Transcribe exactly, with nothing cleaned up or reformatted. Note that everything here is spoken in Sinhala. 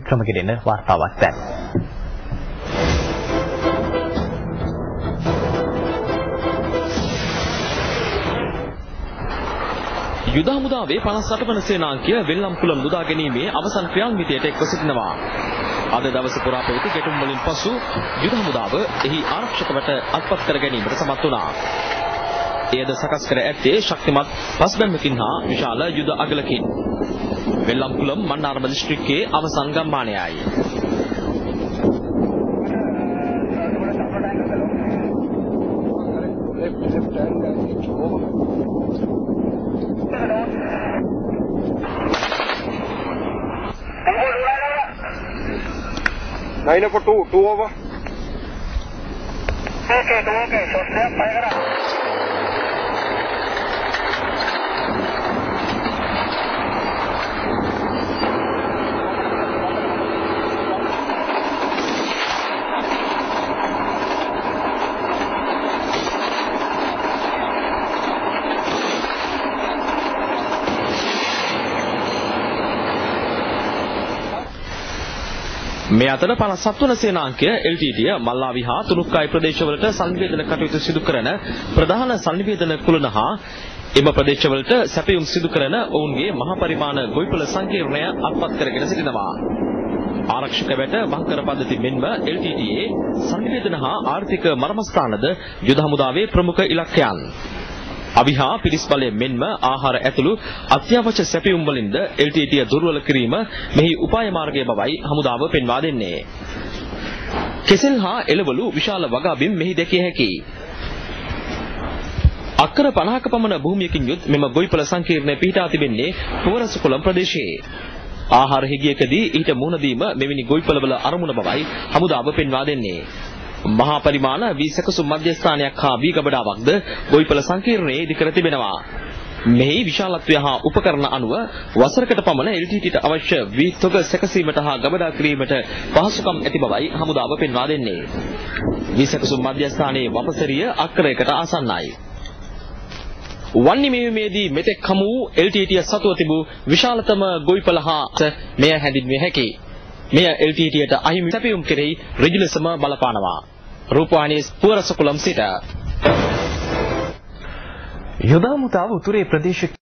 ක්‍රමකෙරෙන වාර්තාවක් දැන්. යුද හමුදාවේ පනස් අට වන සේනාංකය වෙල්ලම්කුලම් මුදා ගැනීමේ අවසන් ක්‍රියාන්විතයට එක්ව සිටිනවා. අද දවස පුරා පැවති ගැටුම් වලින් පසු යුද හමුදාව එහි ආරක්ෂකවට අත්පත් කර ගැනීමට සමත් වුණා. එයද සකස් කර ඇත්තේ ශක්තිමත් පස්බැම්මකින් හා විශාල යුද අගලකින්. වෙල්ලම්කුලම් මන්නාරම දිස්ත්‍රික්කයේ අවසන් ගම්මානයයි. Nine for two, two over. Okay, two okay. So step fire. මේ අතර පනස් හත් වන සේනාංකය එල් ටී ටී මල්ලාවි හා තුනුක්කායි ප්‍රදේශවලට සංනිවේදන කටයුතු සිදු කරන ප්‍රධාන සංනිවේදන කුලන හා එම ප්‍රදේශවලට සැපයුම් සිදු කරන ඔවුන්ගේ මහ පරිමාණ ගොවිපළ සංකීර්ණය අත්පත් කරගෙන සිටිනවා. ආරක්ෂක වැට බංකර පද්ධති මෙන්ම එල් ටී ටී සංනිවේදන හා ආර්ථික මර්මස්ථානද යුද හමුදාවේ ප්‍රමුඛ ඉලක්කයන්. අවිහා පිරිස් බලය මෙන්ම ආහාර ඇතුළු අත්‍යවශ්‍ය සැපයුම් වලින්ද එල් ටී ටී දුර්වල කිරීම මෙහි උපාය මාර්ගය බවයි හමුදාව පෙන්වා දෙන්නේ. කෙසෙල් හා එළවලු විශාල වගාබිම් මෙහි දැකිය හැකියි. අක්කර පනහක පමණ භූමියකින් යුත් මෙම ගොවිපළ සංකීර්ණය පිහිටා තිබෙන්නේ පුවරසකුලම් ප්‍රදේශයේ. ආහාර හිගියකදී ඊට මුහුණ දීම මෙවැනි ගොවිපළවල අරමුණ බවයි හමුදාව පෙන්වා දෙන්නේ. මහා පරිමාණ වී සැකසුම් මධ්‍යස්ථානයක් හා වී ගබඩාවක්ද ගොවිපළ සංකීර්ණයේ ඉදිකර තිබෙනවා. මෙහි විශාලත්වය හා උපකරණ අනුව වසරකට පමණ එල් ටී ටීට අවශ්‍ය වී තොග සැකසීමට හා ගබඩා කිරීමට පහසුකම් ඇති බවයි හමුදාව පෙන්වා දෙන්නේ. වී සැකසුම් මධ්‍යස්ථානයේ වපසරිය අක්කරයකට ආසන්නයි. වන්නි මෙහෙයුමේදී මෙතෙක් හමු වූ එල් ටී ටී සතුව තිබූ විශාලතම ගොවිපළ හා මෙය හැඳින්විය හැකියි. මෙය එල් ටී ටීට අහිමි සැපයුම් කෙරෙහි ඍජු ලෙසම බලපානවා. රූපවාහිනී පුවරසකුලම් සිට යුද හමුදාව උතුරේ ප්‍රදේශ